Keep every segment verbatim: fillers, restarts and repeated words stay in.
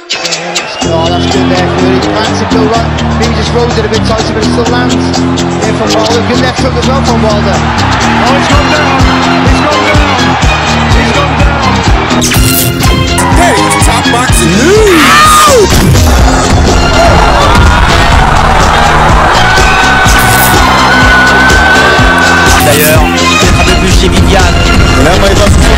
Oh, that's good there, Fury. Manson go run. Maybe just rolls it a bit tighter, but it still lands. There from Wilder. Good left hook as well from Wilder. Oh, it's gone down. It's gone down. It's gone down. Hey, it's Top Boxing News. D'ailleurs, peut-être un peu plus chez Viviane. Là, moi, il va se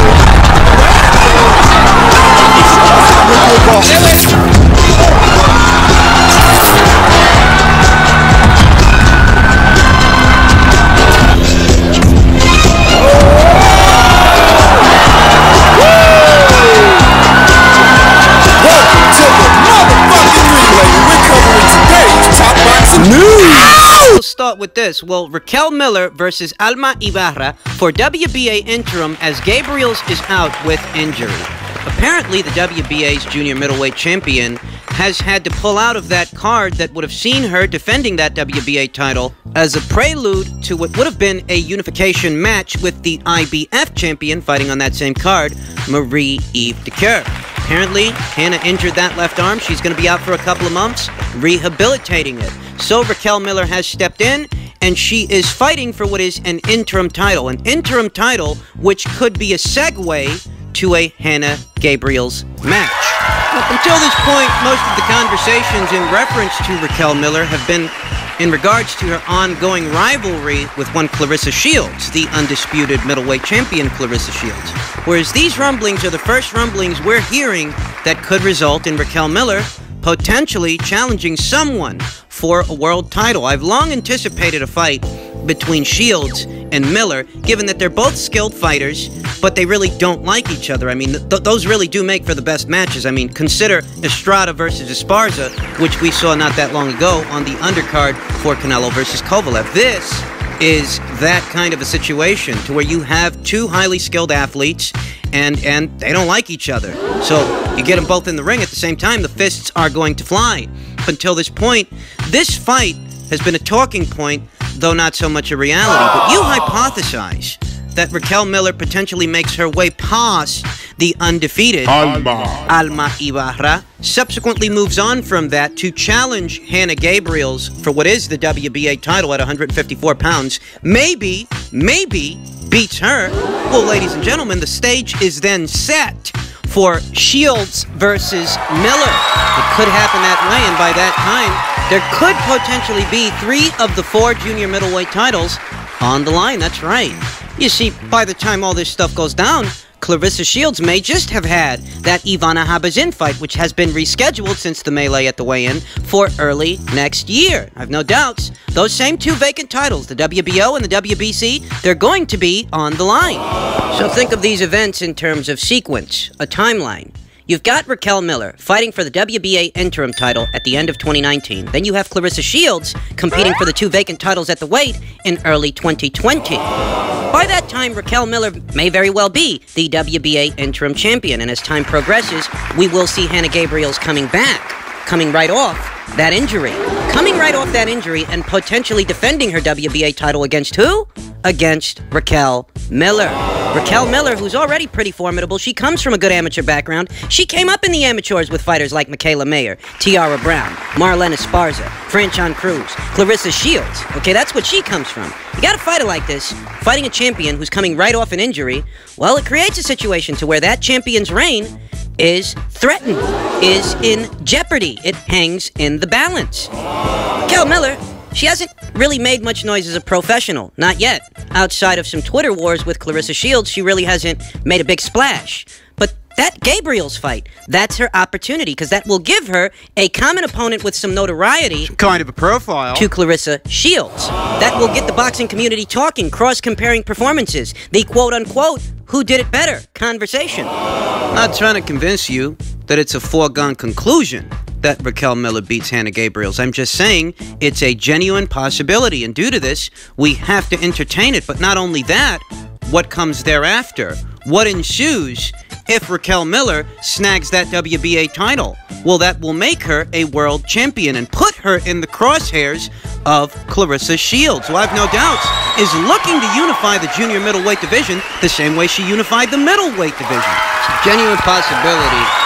We'll start with this. Well, Raquel Miller versus Alma Ibarra for W B A interim as Gabriels is out with injury. Apparently, the W B A's junior middleweight champion has had to pull out of that card that would have seen her defending that W B A title as a prelude to what would have been a unification match with the I B F champion fighting on that same card, Marie-Eve Dicker. Apparently, Hannah injured that left arm. She's going to be out for a couple of months, rehabilitating it. So Raquel Miller has stepped in, and she is fighting for what is an interim title. An interim title which could be a segue to a Hannah Gabriels match. Up until this point, most of the conversations in reference to Raquel Miller have been in regards to her ongoing rivalry with one Claressa Shields, the undisputed middleweight champion Claressa Shields. Whereas these rumblings are the first rumblings we're hearing that could result in Raquel Miller potentially challenging someone for a world title. I've long anticipated a fight between Shields and Miller, given that they're both skilled fighters, but they really don't like each other. I mean, th those really do make for the best matches. I mean, consider Estrada versus Esparza, which we saw not that long ago on the undercard for Canelo versus Kovalev. This is that kind of a situation to where you have two highly skilled athletes and and they don't like each other. So you get them both in the ring at the same time, the fists are going to fly. Up until this point, this fight has been a talking point, though not so much a reality. But you hypothesize that Raquel Miller potentially makes her way past the undefeated Alma. Alma Ibarra, subsequently moves on from that to challenge Hannah Gabriels for what is the W B A title at one hundred fifty-four pounds. Maybe, maybe beats her. Well, ladies and gentlemen, the stage is then set for Shields versus Miller. It could happen that way, and by that time, there could potentially be three of the four junior middleweight titles on the line. That's right. You see, by the time all this stuff goes down, Claressa Shields may just have had that Ivana Habazin fight, which has been rescheduled since the melee at the weigh-in for early next year. I've no doubts those same two vacant titles, the W B O and the W B C, they're going to be on the line. So think of these events in terms of sequence, a timeline. You've got Raquel Miller fighting for the W B A interim title at the end of twenty nineteen. Then you have Claressa Shields competing for the two vacant titles at the weight in early twenty twenty. By that time, Raquel Miller may very well be the W B A interim champion, and as time progresses, we will see Hannah Gabriels coming back, coming right off that injury. Coming right off that injury and potentially defending her W B A title against who? Against Raquel Miller. Raquel Miller, who's already pretty formidable. She comes from a good amateur background. She came up in the amateurs with fighters like Michaela Mayer, Tiara Brown, Marlene Esparza, Franchon Cruz, Claressa Shields. Okay, that's what she comes from. You got a fighter like this, fighting a champion who's coming right off an injury, well, it creates a situation to where that champion's reign is threatened, is in jeopardy. It hangs in the balance. Raquel Miller, she hasn't really made much noise as a professional, not yet. Outside of some Twitter wars with Claressa Shields, she really hasn't made a big splash. But that Gabriels fight, that's her opportunity, because that will give her a common opponent with some notoriety, Kind of a profile. to Claressa Shields. That will get the boxing community talking, cross-comparing performances, the quote-unquote, who did it better conversation. I'm not trying to convince you that it's a foregone conclusion that Raquel Miller beats Hannah Gabriels. I'm just saying it's a genuine possibility, and due to this, we have to entertain it. But not only that, what comes thereafter? What ensues if Raquel Miller snags that W B A title? Well, that will make her a world champion and put her in the crosshairs of Claressa Shields, who I've no doubts is looking to unify the junior middleweight division the same way she unified the middleweight division. It's a genuine possibility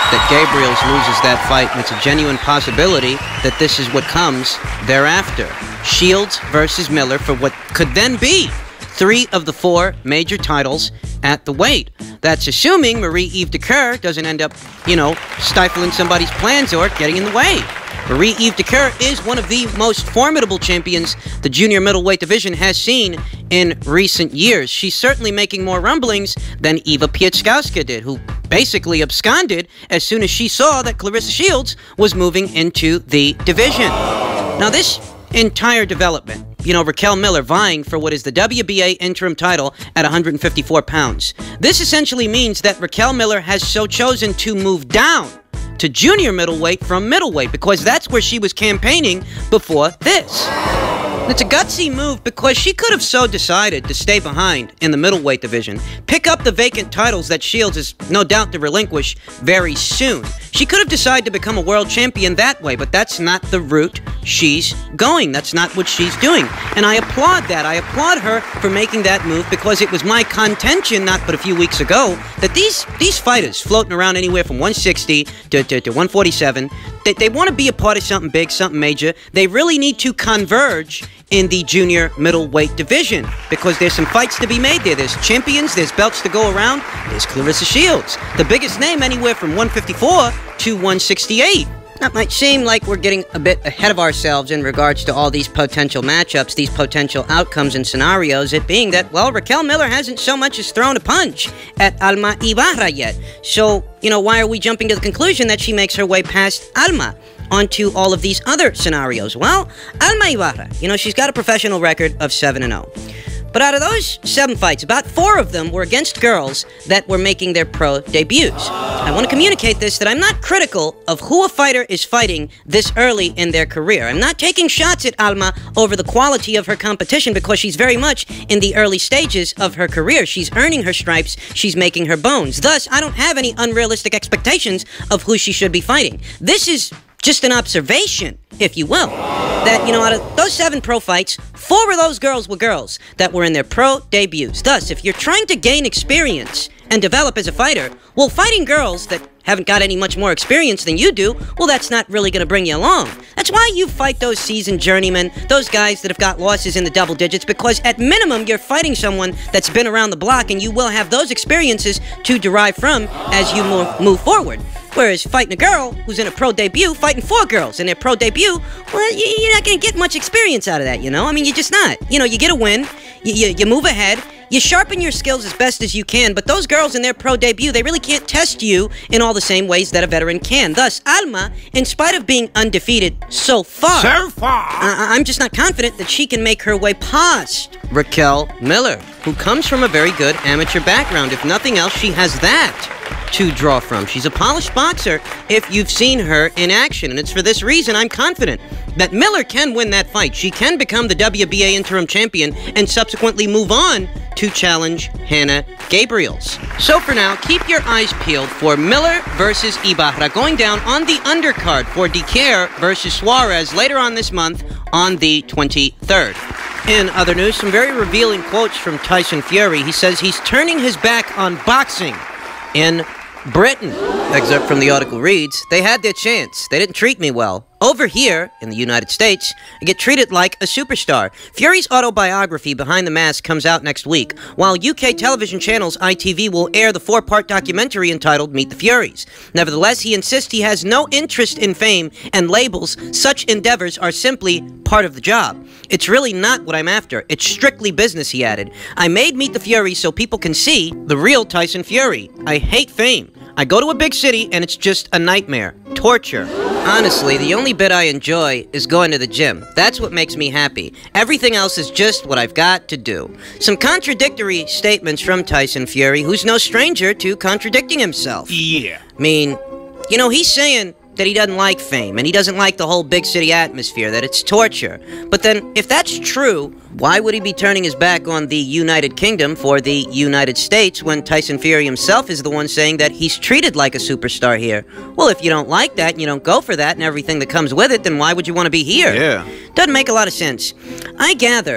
that Gabriels loses that fight, and it's a genuine possibility that this is what comes thereafter. Shields versus Miller for what could then be three of the four major titles at the weight. That's assuming Marie-Eve Dicker doesn't end up, you know, stifling somebody's plans or getting in the way. Marie-Eve Dicker is one of the most formidable champions the junior middleweight division has seen in recent years. She's certainly making more rumblings than Eva Pietrzkowska did, who basically absconded as soon as she saw that Clarissa Shields was moving into the division. Now, this entire development, you know, Raquel Miller vying for what is the W B A interim title at one hundred fifty-four pounds. This essentially means that Raquel Miller has so chosen to move down to junior middleweight from middleweight, because that's where she was campaigning before this. It's a gutsy move because she could have so decided to stay behind in the middleweight division, pick up the vacant titles that Shields is no doubt to relinquish very soon. She could have decided to become a world champion that way, but that's not the route she's going. That's not what she's doing. And I applaud that. I applaud her for making that move, because it was my contention not but a few weeks ago that these these fighters floating around anywhere from one sixty to, to, to one forty-seven, they, they want to be a part of something big, something major. They really need to converge in the junior middleweight division, because there's some fights to be made there. There's champions, there's belts to go around. There's Clarissa Shields, the biggest name anywhere from one fifty-four to one sixty-eight. That might seem like we're getting a bit ahead of ourselves in regards to all these potential matchups, these potential outcomes and scenarios, it being that, well, Raquel Miller hasn't so much as thrown a punch at Alma Ibarra yet. So, you know, why are we jumping to the conclusion that she makes her way past Alma onto all of these other scenarios? Well, Alma Ibarra, you know, she's got a professional record of seven and oh. But out of those seven fights, about four of them were against girls that were making their pro debuts. I want to communicate this, that I'm not critical of who a fighter is fighting this early in their career. I'm not taking shots at Alma over the quality of her competition, because she's very much in the early stages of her career. She's earning her stripes, she's making her bones. Thus, I don't have any unrealistic expectations of who she should be fighting. This is just an observation, if you will, that, you know, out of those seven pro fights, four of those girls were girls that were in their pro debuts. Thus, if you're trying to gain experience and develop as a fighter, well, fighting girls that haven't got any much more experience than you do, well, that's not really going to bring you along. That's why you fight those seasoned journeymen, those guys that have got losses in the double digits, because at minimum, you're fighting someone that's been around the block, and you will have those experiences to derive from as you move, move forward. Whereas fighting a girl who's in a pro debut, fighting four girls in their pro debut, well, you're not going to get much experience out of that, you know? I mean, you're just not. You know, you get a win, you, you, you move ahead, you sharpen your skills as best as you can, but those girls in their pro debut, they really can't test you in all the same ways that a veteran can. Thus, Alma, in spite of being undefeated so far, So far. I- I'm just not confident that she can make her way past Raquel Miller, who comes from a very good amateur background. If nothing else, she has that to draw from. She's a polished boxer if you've seen her in action, and it's for this reason I'm confident that Miller can win that fight. She can become the W B A interim champion and subsequently move on to challenge Hannah Gabriels. So for now, keep your eyes peeled for Miller versus Ibarra going down on the undercard for Dicker versus Suarez later on this month on the twenty-third. In other news, some very revealing quotes from Tyson Fury. He says he's turning his back on boxing in Britain. Excerpt from the article reads, "They had their chance. They didn't treat me well. Over here, in the United States, I get treated like a superstar." Fury's autobiography, Behind the Mask, comes out next week, while U K television channels I T V will air the four-part documentary entitled Meet the Furies. Nevertheless, he insists he has no interest in fame and labels. Such endeavors are simply part of the job. "It's really not what I'm after. It's strictly business," he added. "I made Meet the Furies so people can see the real Tyson Fury. I hate fame. I go to a big city and it's just a nightmare. Torture. Honestly, the only bit I enjoy is going to the gym. That's what makes me happy. Everything else is just what I've got to do." Some contradictory statements from Tyson Fury, who's no stranger to contradicting himself. Yeah. I mean, you know, he's saying that he doesn't like fame, and he doesn't like the whole big city atmosphere, that it's torture. But then, if that's true, why would he be turning his back on the United Kingdom for the United States when Tyson Fury himself is the one saying that he's treated like a superstar here? Well, if you don't like that, and you don't go for that and everything that comes with it, then why would you want to be here? Yeah. Doesn't make a lot of sense. I gather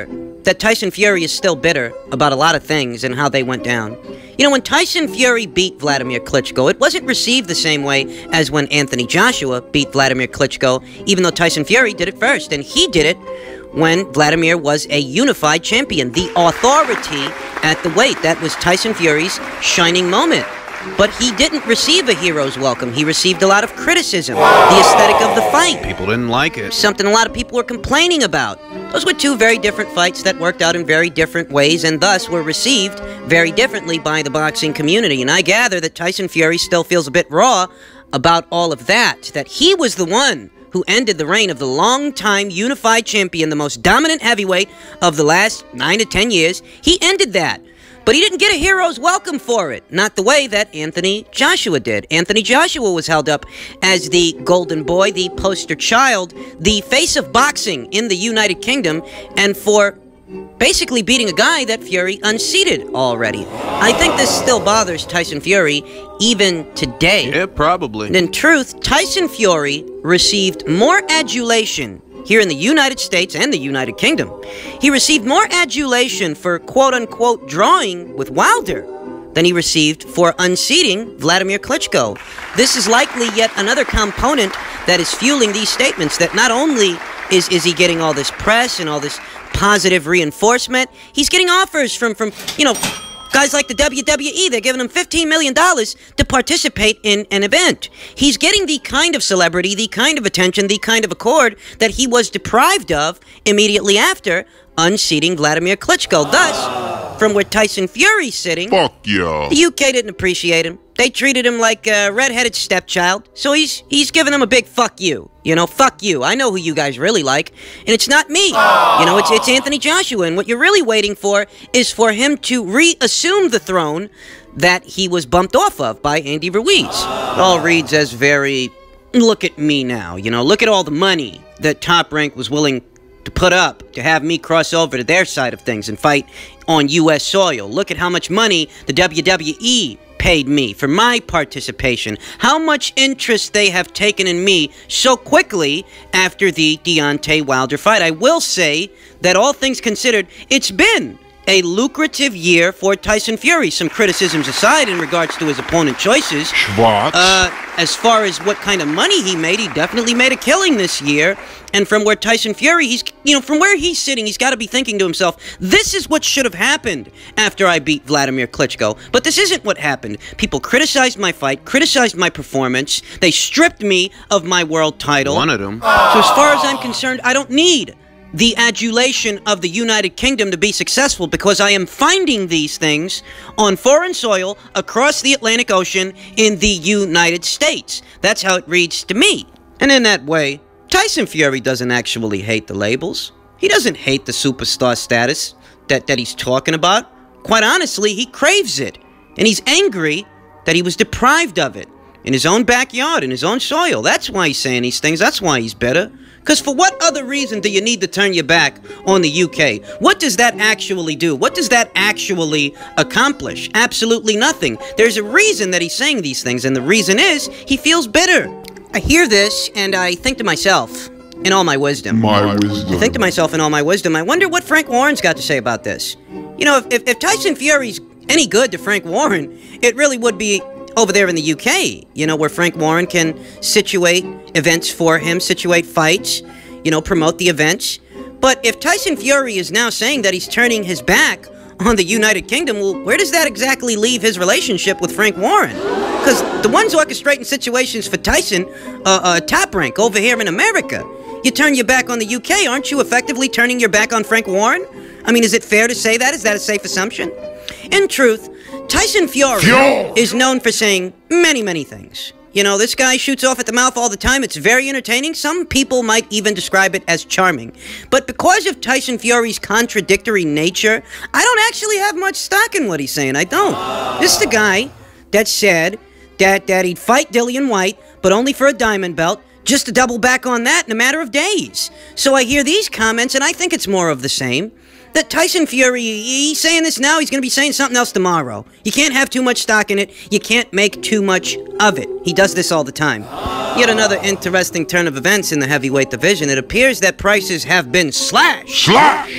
that Tyson Fury is still bitter about a lot of things and how they went down. You know, when Tyson Fury beat Vladimir Klitschko, it wasn't received the same way as when Anthony Joshua beat Vladimir Klitschko, even though Tyson Fury did it first, and he did it when Vladimir was a unified champion, the authority at the weight. That was Tyson Fury's shining moment. But he didn't receive a hero's welcome. He received a lot of criticism. The aesthetic of the fight. People didn't like it. Something a lot of people were complaining about. Those were two very different fights that worked out in very different ways and thus were received very differently by the boxing community. And I gather that Tyson Fury still feels a bit raw about all of that. That he was the one who ended the reign of the long-time unified champion, the most dominant heavyweight of the last nine to ten years. He ended that. But he didn't get a hero's welcome for it. Not the way that Anthony Joshua did. Anthony Joshua was held up as the golden boy, the poster child, the face of boxing in the United Kingdom, and for basically beating a guy that Fury unseated already. I think this still bothers Tyson Fury even today. Yeah, probably. In truth, Tyson Fury received more adulation here in the United States and the United Kingdom. He received more adulation for quote-unquote drawing with Wilder than he received for unseating Vladimir Klitschko. This is likely yet another component that is fueling these statements, that not only is, is he getting all this press and all this positive reinforcement, he's getting offers from, from you know, guys like the W W E. They're giving him fifteen million dollars to participate in an event. He's getting the kind of celebrity, the kind of attention, the kind of accord that he was deprived of immediately after unseating Vladimir Klitschko. Thus, from where Tyson Fury's sitting, Fuck yeah. the U K didn't appreciate him. They treated him like a red-headed stepchild. So he's he's giving them a big fuck you. You know, fuck you. I know who you guys really like, and it's not me. You know, it's it's Anthony Joshua, and what you're really waiting for is for him to reassume the throne that he was bumped off of by Andy Ruiz. It all reads as very, look at me now. You know, look at all the money that Top Rank was willing to put up to have me cross over to their side of things and fight on U S soil. Look at how much money the W W E paid me for my participation. How much interest they have taken in me so quickly after the Deontay Wilder fight. I will say that all things considered, it's been a lucrative year for Tyson Fury. Some criticisms aside in regards to his opponent choices. Schwartz. Uh, as far as what kind of money he made, he definitely made a killing this year. And from where Tyson Fury, he's, you know, from where he's sitting, he's got to be thinking to himself, this is what should have happened after I beat Vladimir Klitschko. But this isn't what happened. People criticized my fight, criticized my performance. They stripped me of my world title. One of them. So as far as I'm concerned, I don't need the adulation of the United Kingdom to be successful, because I am finding these things on foreign soil across the Atlantic Ocean in the United States. That's how it reads to me. And in that way, Tyson Fury doesn't actually hate the labels. He doesn't hate the superstar status that, that he's talking about. Quite honestly, he craves it. And he's angry that he was deprived of it in his own backyard, in his own soil. That's why he's saying these things. That's why he's bitter. Because for what other reason do you need to turn your back on the U K? What does that actually do? What does that actually accomplish? Absolutely nothing. There's a reason that he's saying these things, and the reason is he feels bitter. I hear this, and I think to myself, in all my wisdom. My wisdom. I think to myself in all my wisdom, I wonder what Frank Warren's got to say about this. You know, if, if, if Tyson Fury's any good to Frank Warren, it really would be over there in the U K, you know, where Frank Warren can situate events for him, situate fights, you know, promote the events. But if Tyson Fury is now saying that he's turning his back on the United Kingdom, well, where does that exactly leave his relationship with Frank Warren? Because the ones orchestrating situations for Tyson, uh, uh, Top Rank over here in America. You turn your back on the U K, aren't you effectively turning your back on Frank Warren? I mean, is it fair to say that? Is that a safe assumption? In truth, Tyson Fury Fury. is known for saying many, many things. You know, this guy shoots off at the mouth all the time. It's very entertaining. Some people might even describe it as charming. But because of Tyson Fury's contradictory nature, I don't actually have much stock in what he's saying. I don't. This is the guy that said that, that he'd fight Dillian White, but only for a diamond belt, just to double back on that in a matter of days. So I hear these comments, and I think it's more of the same. That Tyson Fury, he's saying this now, he's going to be saying something else tomorrow. You can't have too much stock in it. You can't make too much of it. He does this all the time. Yet another interesting turn of events in the heavyweight division. It appears that prices have been slashed. Slash!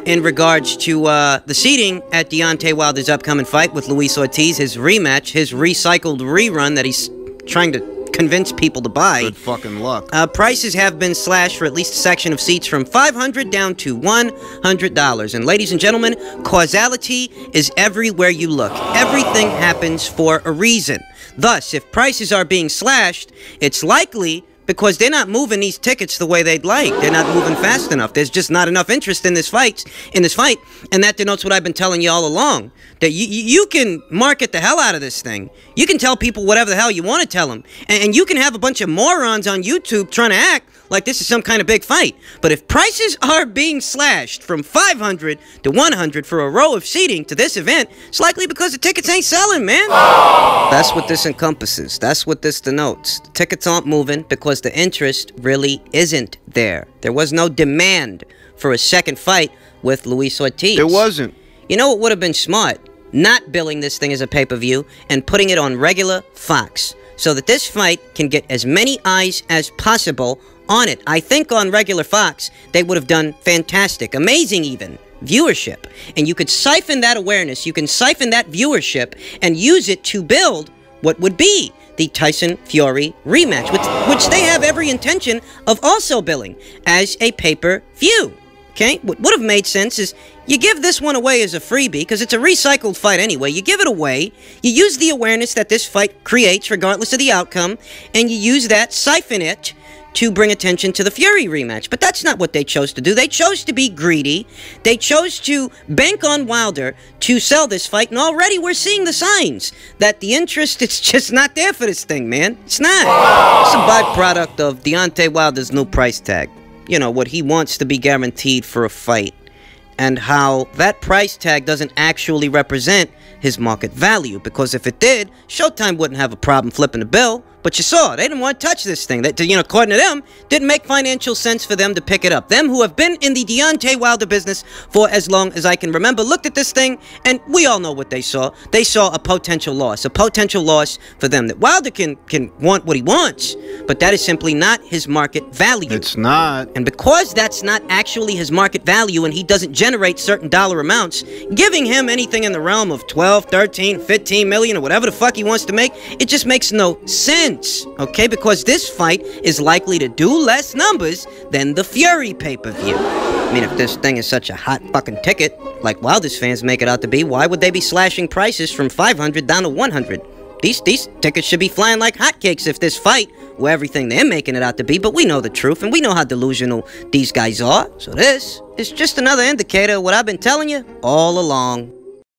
in regards to uh, the seating at Deontay Wilder's upcoming fight with Luis Ortiz, his rematch, his recycled rerun that he's trying to convince people to buy. Good fucking luck. Uh, prices have been slashed for at least a section of seats from five hundred dollars down to one hundred dollars. And ladies and gentlemen, causality is everywhere you look. Everything happens for a reason. Thus, if prices are being slashed, it's likely because they're not moving these tickets the way they'd like. They're not moving fast enough. There's just not enough interest in this fight, in this fight, and that denotes what I've been telling you all along. That you, you can market the hell out of this thing. You can tell people whatever the hell you want to tell them. And, and you can have a bunch of morons on YouTube trying to act like this is some kind of big fight. But if prices are being slashed from five hundred to one hundred for a row of seating to this event, it's likely because the tickets ain't selling, man. That's what this encompasses. That's what this denotes. The tickets aren't moving because the interest really isn't there. There was no demand for a second fight with Luis Ortiz. There wasn't. You know what would have been smart? Not billing this thing as a pay-per-view and putting it on regular Fox so that this fight can get as many eyes as possible on it. I think on regular Fox, they would have done fantastic, amazing even, viewership. And you could siphon that awareness, you can siphon that viewership and use it to build what would be the Tyson-Fury rematch, which, which they have every intention of also billing as a pay-per-view. Okay? What would have made sense is you give this one away as a freebie, because it's a recycled fight anyway. You give it away, you use the awareness that this fight creates regardless of the outcome, and you use that, siphon it, to bring attention to the Fury rematch. But that's not what they chose to do. They chose to be greedy. They chose to bank on Wilder to sell this fight, and already we're seeing the signs that the interest is just not there for this thing, man. It's not. It's a byproduct of Deontay Wilder's new price tag. You know, what he wants to be guaranteed for a fight, and how that price tag doesn't actually represent his market value, because if it did, Showtime wouldn't have a problem flipping the bill. But you saw, they didn't want to touch this thing. That, you know, according to them, didn't make financial sense for them to pick it up. Them who have been in the Deontay Wilder business for as long as I can remember looked at this thing, and we all know what they saw. They saw a potential loss, a potential loss for them. That Wilder can, can want what he wants, but that is simply not his market value. It's not. And because that's not actually his market value, and he doesn't generate certain dollar amounts, giving him anything in the realm of twelve, thirteen, fifteen million, or whatever the fuck he wants to make, it just makes no sense. Okay, because this fight is likely to do less numbers than the Fury pay-per-view. I mean, if this thing is such a hot fucking ticket, like Wilder's fans make it out to be, why would they be slashing prices from five hundred down to one hundred? These, these tickets should be flying like hotcakes if this fight were everything they're making it out to be, but we know the truth, and we know how delusional these guys are. So this is just another indicator of what I've been telling you all along.